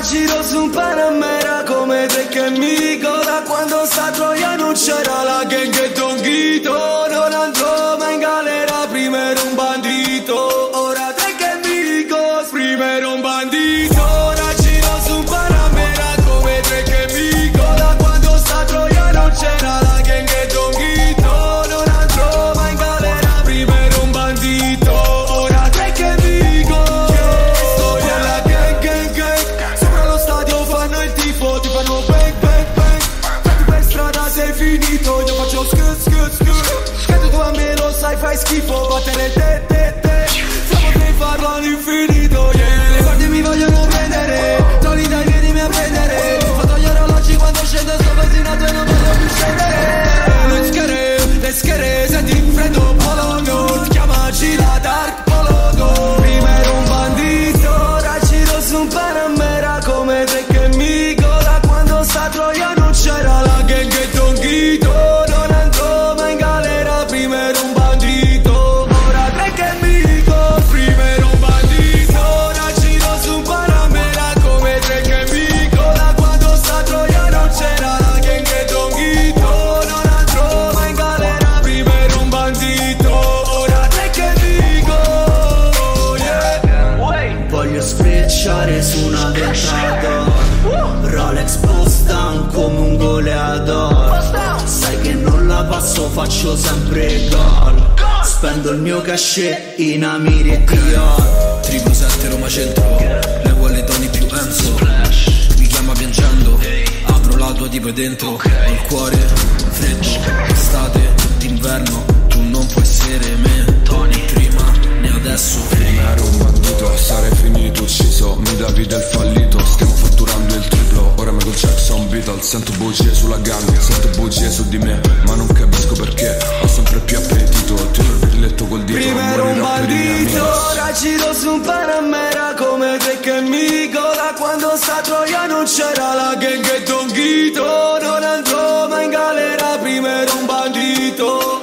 giro su un Panamera come te che mi goda. Quando sta a Troia non c'era la gang e Don Guido. Non andrò mai in galera, prima ero un bandito. Ora te che mi goda, prima ero un bandito. Ora giro su un Panamera come te che mi goda. Quando sta a Troia non c'era la gang e Don Guido. Non andrò mai in galera, prima ero un bandito. Ora te che mi goda. Sto nella gang gang gang. Sopra lo stadio fanno il tifo, ti fanno bang bang bang. Fatti per strada sei finito, io faccio skut skut skut. Che tu a me lo sai fai schifo, battere te te te. Se potrei farlo all'infinito, yeah. Le guardie mi vogliono prendere, togli dai vieni a prendere. Fatto gli orologi quando scendo sto pettinato e non posso più scendere. Let's get it, senti il freddo polo nord. Chiamaci la dark polo nord. Prima ero un bandito, ora giro su un Panamera come te che mi goda. Quando sta a Troia non c'era la gang e Don Guido. Non andrò mai in galera, prima ero un bandito. Ora te che mi goda, prima ero un bandito. Ora giro su un Panamera come te che mi goda. Quando sta a Troia non c'era la gang e Don Guido. Non andrò mai in galera, prima ero un bandito. Ora te che mi goda, yeah. Voglio sfrecciare su una ventata, Rolex post down come un goleador. Sai che non la passo, faccio sempre gol. Spendo il mio cachet in Amiri e Dior. Triplo 7 Roma centro, le vuole Tony più Enzo. Mi chiama piangendo, apro la tua tipo dentro. Ho il cuore freddo, estate d'inverno. Tu non puoi essere me, Tony, prima né adesso. Prima ero un bandito, sarei finito ucciso. Mi davi del fallito, stiamo fatturando il triplo. Ora Michael Jackson, Beatles, sento bugie sulla gang, sento bugie su di me, ma non capisco perché ho sempre più appetito. Tiro il grilletto col dito, prima ero un bandito, ora giro su un Panamera come te che mi goda. Quando sta a Troia non c'era la gang e Don Guido. Non andrò mai in galera, prima ero un bandito.